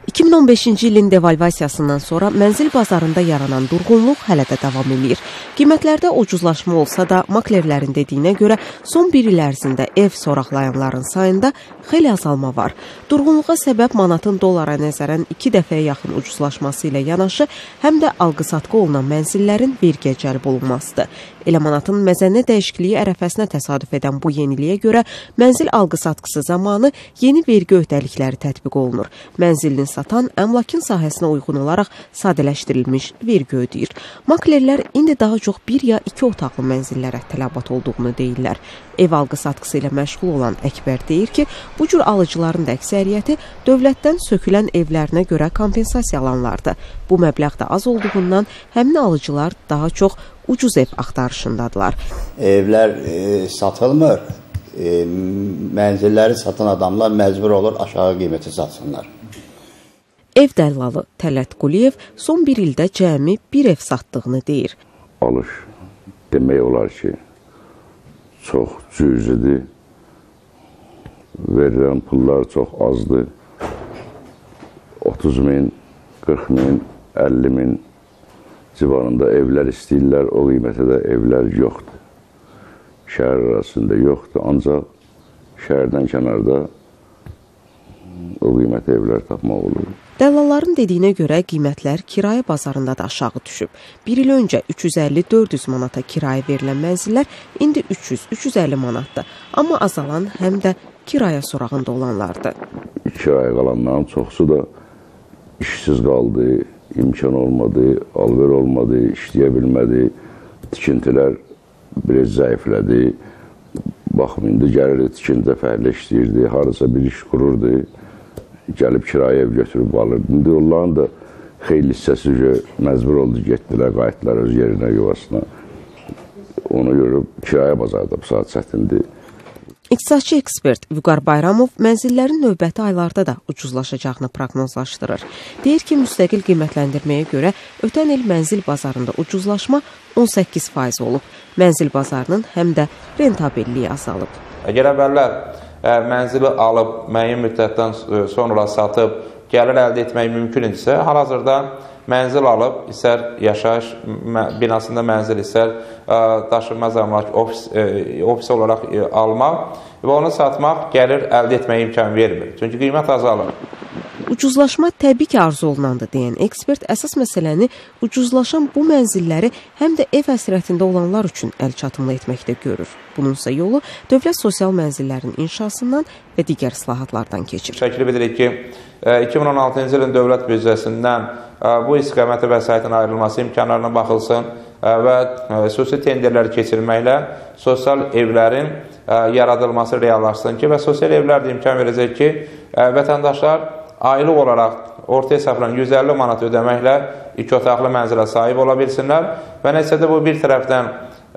2015-ci ilin devalvasiyasından sonra mənzil bazarında yaranan durğunluq hələ də davam edir. Qiymətlərdə ucuzlaşma olsa da, maklerlərin dediyinə görə son bir il ərzində ev soraqlayanların sayında xeyli azalma var. Durğunluğa səbəb manatın dollara nəzərən 2 dəfəyə yaxın ucuzlaşması ilə yanaşı, həm də alqı-satqı olunan mənzillərin vergiyə cəlb olunmasıdır. Elə manatın məzənə dəyişikliyi ərəfəsinə təsadüf edən bu yeniliyə görə mənzil alqı-satqısı zamanı yeni vergi öhdəlikləri tətbiq olunur. Mənzilini satan əmlakın sahəsinə uyğun olaraq sadələşdirilmiş vergi ödəyir. Maklerlər indi daha çox 1 ya 2 otaqlı mənzillərə tələbat olduğunu deyirlər. Ev alqı-satqısı ilə məşğul olan Əkbər deyir ki, bu cür alıcıların da əksəriyyəti dövlətdən sökülən evlərinə görə kompensasiya alanlardır. Bu məbləğ də az olduğundan həmin alıcılar daha çox ucuz ev axtarışındadılar. Evlər satılmır. Mənzilləri satan adamlar məcbur olur aşağı qiyməti satsınlar. Ev dəllalı Tələt Quliyev son bir ildə cəmi bir ev satdığını deyir. Alış demək olar ki, çox cüzidir. Verilən pullar çox azdır. 30 min, 40 min, 50 min civarında evlər istəyirlər, o qiymətə də evlər yoxdur. Şəhər arasında yoxdur, ancaq şəhərdən kənarda o qiymətə evlər tapmaq olur. Dəllalların dediyinə görə qiymətlər kirayə bazarında da aşağı düşüb. Bir il öncə 350-400 manata kirayə verilən mənzillər indi 300-350 manatdır. Amma azalan həm də kirayə sorağında olanlardır. Kirayə qalanların çoxsu da işsiz qaldı, imkan olmadı, alver olmadı, işləyə bilmədi, tikintilər biraz zəiflədi. Baxım, indi gəlir tikintidə fərqli işləyirdi, harasa bir iş qururdu, gəlib kirayə ev götürüb alırdı. İndi onların da xeyli hissəsi məcbur oldu, getdilər, qayıtdılar öz yerinə, yuvasına. Onu görüb kirayə bazarda bu saat çətindir. İqtisadçı ekspert Vüqar Bayramov mənzillərin növbəti aylarda da ucuzlaşacağını proqnozlaşdırır. Deyir ki, müstəqil qiymətləndirməyə görə ötən il mənzil bazarında ucuzlaşma 18% olub. Mənzil bazarının həm də rentabelliyi azalıb. Əgər əvvəllər mənzili alıb, müəyyən müddətdən sonra satıb, gəlir əldə etmək mümkün idisə, hal-hazırda mənzil alıb, istər yaşayış binasında mənzil, istər daşınmaz əmlak, ofis olaraq almaq və onu satmaq gəlir əldə etməyə imkan vermir. Çünki qiymət azalır. Ucuzlaşma təbii ki, arzu olunandır deyən ekspert əsas məsələni ucuzlaşan bu mənzilləri həm də ev həsrətində olanlar üçün əl çatımlı etməkdə görür. Bununsa yolu dövlət sosial mənzillərin inşasından və digər islahatlardan keçir. Şəkili bilirik ki, 2016-cı ilin dövlət büdcəsindən bu istiqamətə vəsaitin ayrılması imkanlarına baxılsın və xüsusi tenderlər keçirməklə sosial evlərin yaradılması reallaşsın ki, və sosial evlər də imkan verəcək ki, vətəndaşlar aylıq olaraq ortaya hesablanan 150 manat ödəməklə 2 otaqlı mənzilə sahib ola bilsinlər və nəticədə bu bir tərəfdən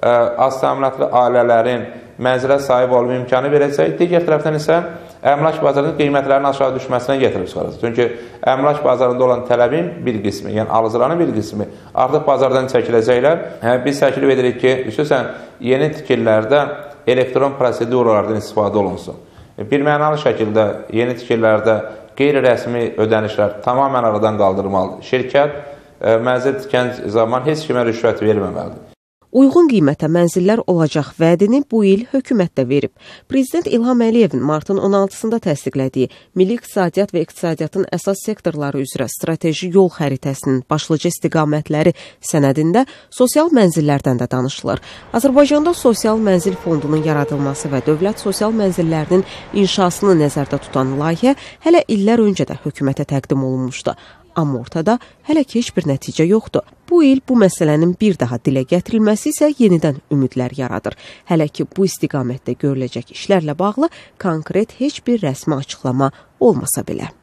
az təminatlı ailələrin mənzilə sahib olma imkanı verəcək, digər tərəfdən isə əmlak bazarının qiymətlərinin aşağı düşməsinə gətirib çıxaracaq. Çünki əmlak bazarında olan tələbin bir qismi, yəni alıcıların bir qismi artıq bazardan çəkiləcəklər. Biz təklif edirik ki, xüsusən yeni tikililərdə elektron proseduralardan istifadə olunsun. Bir mənalı şəkildə yeni tikililərdə qeyri-rəsmi ödənişlər tamamən aradan qaldırılmalıdır. Şirkət mənzil tikən zaman heç kimə rüşvət verməməlidir. Uyğun qiymətə mənzillər olacaq vədini bu il hökumət də verib. Prezident İlham Əliyevin martın 16-sında təsdiqlədiyi Milli İqtisadiyyat və İqtisadiyyatın əsas sektorları üzrə strateji yol xəritəsinin başlıca istiqamətləri sənədində sosial mənzillərdən də danışılır. Azərbaycanda sosial mənzil fondunun yaradılması və dövlət sosial mənzillərinin inşasını nəzərdə tutan layihə hələ illər öncə də hökumətə təqdim olunmuşdu. Amma ortada hələ ki heç bir nəticə yoxdur. Bu il bu məsələnin bir daha dilə gətirilməsi isə yenidən ümidlər yaradır. Hələ ki bu istiqamətdə görüləcək işlərlə bağlı konkret heç bir rəsmi açıqlama olmasa belə.